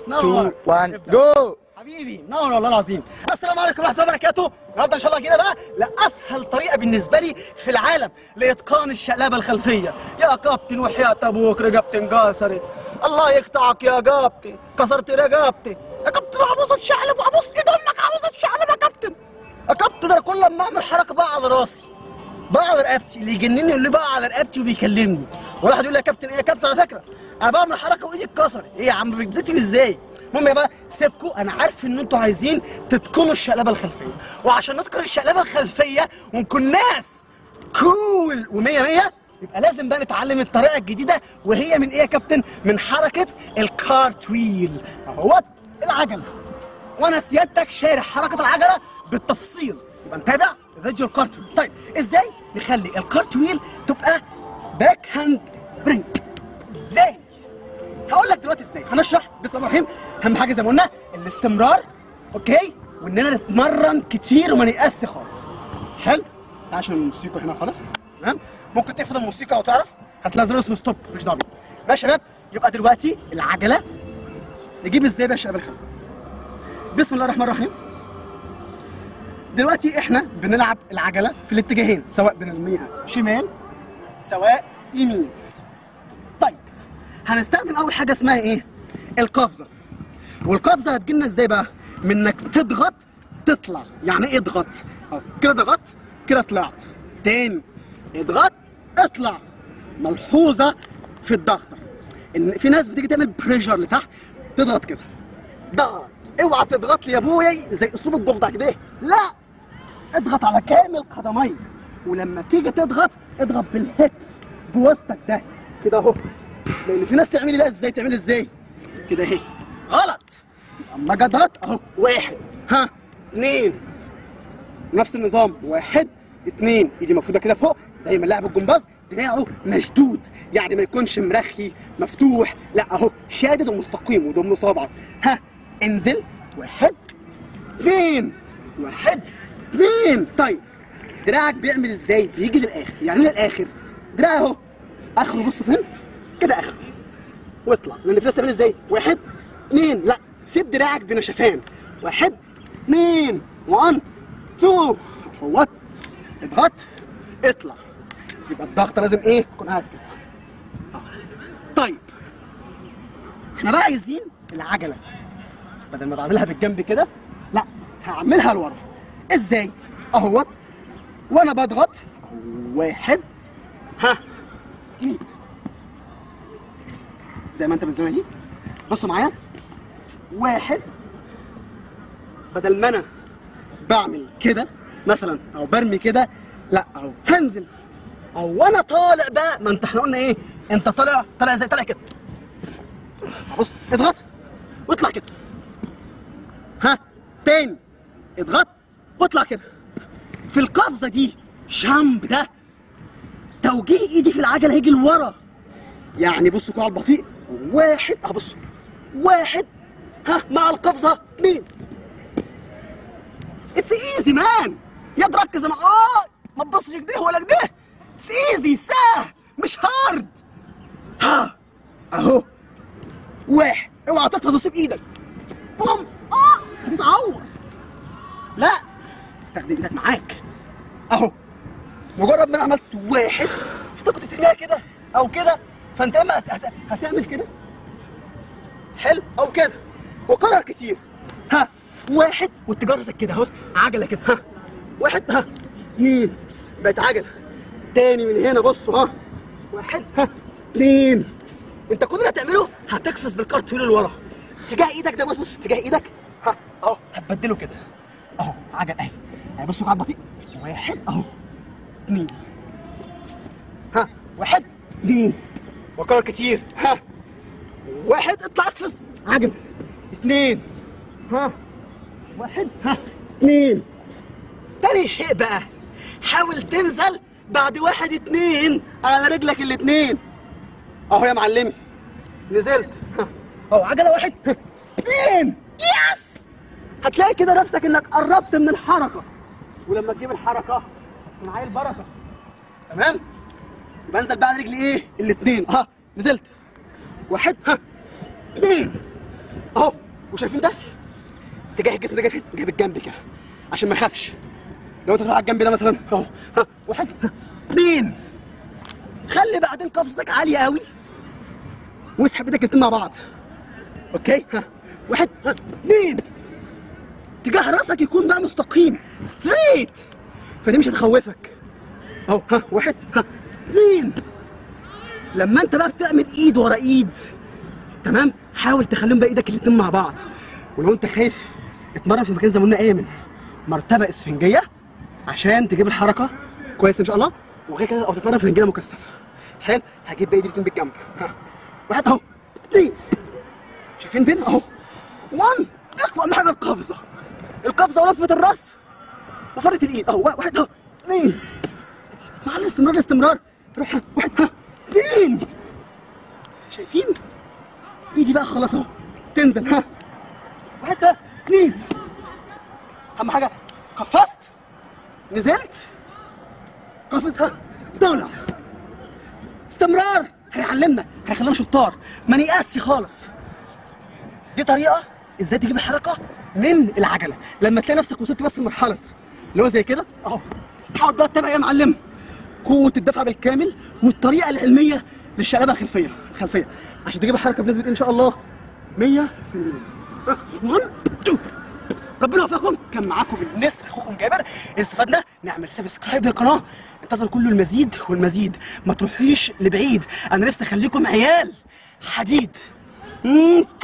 2 1 جو. حبيبي نور والله العظيم. السلام عليكم ورحمه الله وبركاته. النهارده ان شاء الله جينا بقى لاسهل طريقه بالنسبه لي في العالم لاتقان الشقلبه الخلفيه. يا كابتن وحياه ابوك رقبتي انكسرت، الله يقطعك يا كابتن، كسرت رقبتي يا كابتن، عاوز اتشقلب وابص ايد امك، عاوز اتشقلب يا كابتن. يا كابتن انا كل ما اعمل حركه بقى على راسي، بقى على رقبتي، اللي يجنني اللي بقى على رقبتي وبيكلمني، وواحد يقول لي يا كابتن ايه يا كابتن، على فكره انا بعمل حركه وايدي اتكسرت. ايه يا عم بتكتب ازاي؟ المهم يا بقى سيبكوا، انا عارف ان انتوا عايزين تتقنوا الشقلبه الخلفيه، وعشان نتقن الشقلبه الخلفيه ونكون ناس كول ومية مية يبقى لازم بقى نتعلم الطريقه الجديده، وهي من ايه يا كابتن؟ من حركه الكارتويل اهوت العجله. وانا سيادتك شارح حركه العجله بالتفصيل، يبقى نتابع فيديو الكارتويل. طيب ازاي نخلي الكارتويل تبقى باك هاند سبرينج؟ ازاي؟ هقول لك دلوقتي ازاي. هنشرح بسم الله الرحمن الرحيم. اهم حاجه زي ما قلنا الاستمرار، اوكي، واننا نتمرن كتير وما نيأسش خالص. حلو؟ عشان الموسيقى هنا خالص، تمام؟ ممكن تقفل الموسيقى لو تعرف، هتلاقي زر اسمه ستوب، مش دعوه بيه. ماشي يا شباب؟ يبقى دلوقتي العجله نجيب ازاي بقى الشقلبه الخلفيه؟ بسم الله الرحمن الرحيم. دلوقتي احنا بنلعب العجله في الاتجاهين، سواء بنرميها شمال سواء يمين. طيب هنستخدم اول حاجه اسمها ايه؟ القفزه. والقفزه هتجيلنا ازاي بقى؟ من انك تضغط تطلع. يعني ايه اضغط؟ اهو كده ضغطت كده طلعت، تاني اضغط اطلع. ملحوظه في الضغطه ان في ناس بتيجي تعمل بريشر لتحت، تضغط كده، ده غلط. اوعى تضغط لي يا ابويا زي اسلوب الضفدع كده، لا، اضغط على كامل قدميك، ولما تيجي تضغط اضغط بالهيكس بوسطك ده كده اهو. لان في ناس تعملي ده ازاي؟ تعملي ازاي؟ كده اهي، غلط. اما اجي اضغط اهو، واحد ها اتنين، نفس النظام، واحد اتنين، ايدي مفروده كده فوق. دايما لاعب الجمباز دراعه مشدود، يعني ما يكونش مرخي مفتوح، لا اهو شادد ومستقيم وضم صابعه. ها انزل، واحد اتنين، واحد اتنين. طيب دراعك بيعمل ازاي؟ بيجي للاخر. يعني ايه للاخر؟ دراع اهو اخره، بص فين كده اخره، واطلع. لان في ناس تعمل ازاي؟ واحد اتنين، لا، سيب دراعك بنشفان. واحد اتنين، 1 2، اهوت، اضغط اطلع. يبقى الضغط لازم ايه؟ تكون قاعد كده. طيب احنا بقى عايزين العجله بدل ما بعملها بالجنب كده، لا، هعملها لورا. ازاي؟ اهوت، وانا بضغط واحد ها اتنين، زي ما انت بالزمن دي. بصوا معايا، واحد، بدل ما انا بعمل كده مثلا او برمي كده، لا اهو هنزل. او وانا طالع بقى، ما انت احنا قلنا ايه؟ انت طالع ازاي؟ طالع كده، بص اضغط واطلع كده، ها تاني اضغط واطلع كده. في القفزه دي جامب، ده توجيه ايدي في العجله هيجي لورا. يعني بصوا كده على البطيء، واحد اهو، بصوا واحد ها مع القفزه اتنين. اتس ايزي مان، يد ركز ما تبصش كده ولا كده. اتس ايزي، سهل مش هارد. ها اهو واحد، اوعى تقفز وسيب ايدك، بوم، هتتعور، لا، استخدم ايدك معاك اهو. مجرد ما انا عملت واحد، انت كنت ترميها كده او كده، فانت اما هتعمل كده، حلو، او كده، وكرر كتير. ها واحد، وتجرسك كده اهو، عجله كده، ها واحد، ها اتنين، بقت عجله تاني من هنا. بصوا ها، واحد ها اتنين. انت كل اللي هتعمله هتقفز بالكارتويل لورا، اتجاه ايدك ده، بص اتجاه ايدك، ها اهو هتبدله كده اهو، عجل اهي. بصوا على البطيء، واحد اهو اتنين، ها واحد اتنين، وكرر كتير. ها واحد، اطلع اقفز، عجل اتنين، ها واحد ها اتنين. تاني شيء بقى، حاول تنزل بعد واحد اتنين على رجلك الاتنين اهو يا معلمي، نزلت اهو، عجله واحد اتنين، يس. هتلاقي كده نفسك انك قربت من الحركه، ولما تجيب الحركه من عيل بركه، تمام؟ يبقى انزل بقى على رجلي ايه؟ الاتنين، ها نزلت، واحد ها اتنين، اهو. وشايفين ده؟ اتجاه الجسم ده جاي فين؟ جاي بالجنب كده عشان ما يخافش. لو انت تروح على الجنب ده مثلا اهو، ها واحد، ها اثنين. خلي بعدين قفزتك عاليه قوي واسحب ايدك الاتنين مع بعض. اوكي؟ ها واحد، ها اثنين. اتجاه راسك يكون بقى مستقيم ستريت، فدي مش هتخوفك. اهو، ها واحد، ها اثنين. لما انت بقى بتعمل ايد ورا ايد، تمام، حاول تخليهم بقى ايدك الاتنين مع بعض. ولو انت خايف اتمرن في مكان زي ما قلنا امن، مرتبه اسفنجيه عشان تجيب الحركه كويس ان شاء الله. وغير كده او تتمرن في رجاله مكثفه. حلو. هجيب بايدي الاتنين بالجنب. ها واحد اهو، اثنين. شايفين فين؟ اهو 1. اخوة اهم حاجه القفزه، القفزه ولفه الراس وفرده الايد. اهو واحد اهو، اثنين. مع الاستمرار روح. واحد، ها اثنين. شايفين؟ ايدي بقى خلاص اهو تنزل. ها واحد، ها اثنين. اهم حاجه قفزت، نزلت، قفز، ها طالع. استمرار هيعلمنا، هيخلينا شطار، ما نيأسش خالص. دي طريقه ازاي تجيب الحركه من العجله لما تلاقي نفسك وصلت بس لمرحله اللي هو زي كده اهو. حاول بقى تتابع يا معلم قوه الدفع بالكامل والطريقه العلميه للشقلبه الخلفيه عشان تجيب الحركه بنسبه ان شاء الله 100%. 1 2. ربنا يوفقكم. كان معاكم النسر اخوكم جابر. استفدنا نعمل سبسكرايب للقناه. انتظروا كل المزيد والمزيد، ما تروحيش لبعيد. انا نفسي اخليكم عيال حديد.